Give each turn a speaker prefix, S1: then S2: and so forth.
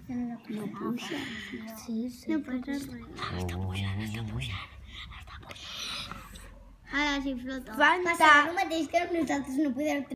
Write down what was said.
S1: No puja. Sí, sí.
S2: No passa res.
S1: Està pujant.
S2: Ara sí flota.
S1: Fanta.
S2: Passa el mateix que nosaltres no podem